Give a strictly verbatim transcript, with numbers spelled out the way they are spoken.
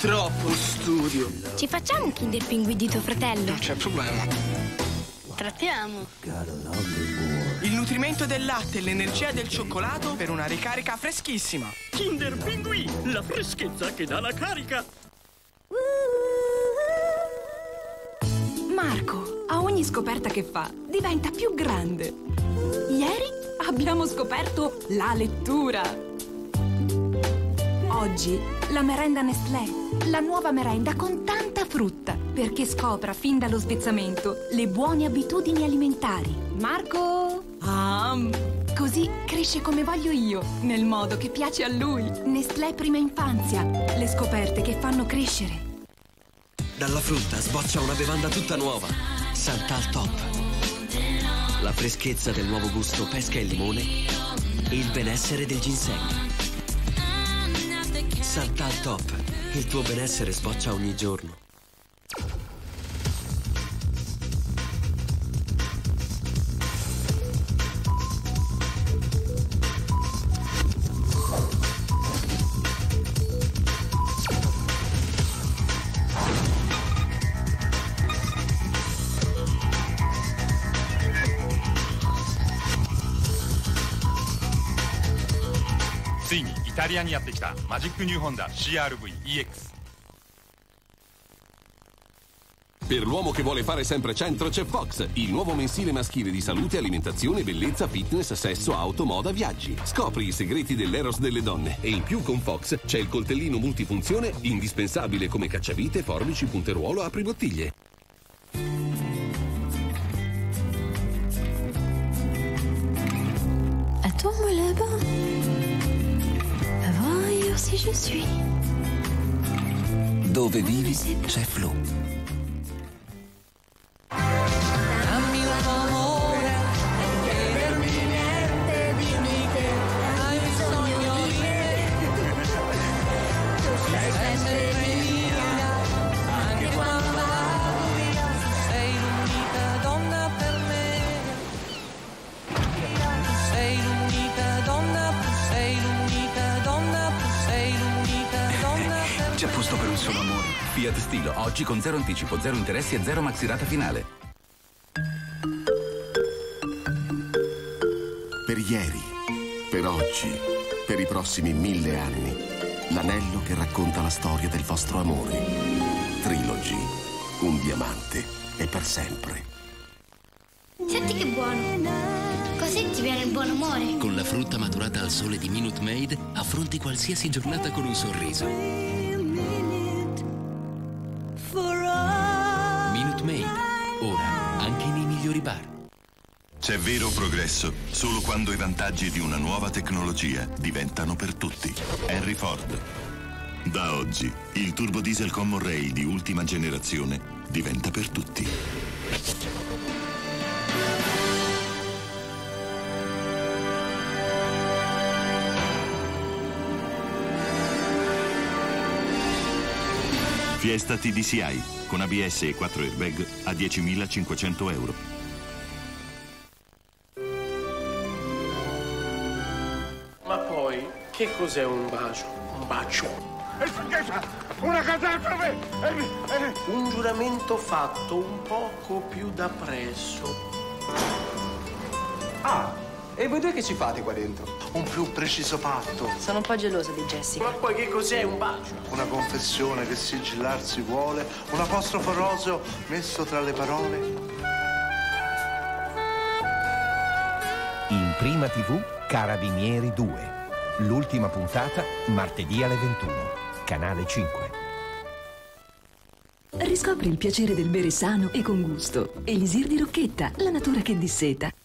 Troppo studio. Ci facciamo un Kinder Pinguidito, fratello? Non c'è problema. Trattiamo. Il nutrimento del latte e l'energia del cioccolato per una ricarica freschissima. Kinder Pinguì, la freschezza che dà la carica. Marco, a ogni scoperta che fa, diventa più grande. Ieri abbiamo scoperto la lettura. Oggi la merenda Nestlé, la nuova merenda con tanta frutta, perché scopra fin dallo svezzamento le buone abitudini alimentari. Marco! Ah, così cresce come voglio io, nel modo che piace a lui. Nestlé Prima Infanzia, le scoperte che fanno crescere. Dalla frutta sboccia una bevanda tutta nuova, Santal Top. La freschezza del nuovo gusto pesca e limone e il benessere del ginseng. Santal Top, il tuo benessere sboccia ogni giorno. Italia にやってきたマジックニューホンダ シーアールブイ イーエックス。 Per l'uomo che vuole fare sempre centro c'è Fox, il nuovo mensile maschile di salute, alimentazione, bellezza, fitness, sesso, auto, moda, viaggi. Scopri i segreti dell'eros delle donne e in più con Fox c'è il coltellino multifunzione indispensabile come cacciavite, forbici, punteruolo, apribottiglie. Attends-moi là-bas. Si je suis. Dove vivi c'è Flu. Dammi un amore, non chiedermi niente, dimmi che hai bisogno di me. Sei sempre mia, anche quando vado via. Sei l'unica donna per me. Tu sei l'unica donna, tu sei l'unica donna. C'è posto per un solo amore. Fiat Stilo, oggi con zero anticipo, zero interessi e zero maxirata finale. Per ieri, per oggi, per i prossimi mille anni, l'anello che racconta la storia del vostro amore. Trilogy, un diamante e per sempre. Senti che buono. Così ti viene il buon umore. Con la frutta maturata al sole di Minute Maid affronti qualsiasi giornata con un sorriso. Minute Maid, ora anche nei migliori bar. C'è vero progresso solo quando i vantaggi di una nuova tecnologia diventano per tutti. Henry Ford. Da oggi, il turbo diesel Common Rail di ultima generazione diventa per tutti. Fiesta T D C i con A B S e quattro airbag a diecimilacinquecento euro. Ma poi, che cos'è un bacio? Un bacio? Una catastrofe! Un giuramento fatto un poco più da presso. Ah! E voi due che ci fate qua dentro? Un più preciso patto. Sono un po' gelosa di Jessica. Ma poi che cos'è un bacio? Una confessione che sigillarsi vuole, un apostrofo roseo messo tra le parole. In Prima tivù, Carabinieri due. L'ultima puntata, martedì alle ventuno. Canale cinque. Riscopri il piacere del bere sano e con gusto. Elisir di Rocchetta, la natura che disseta.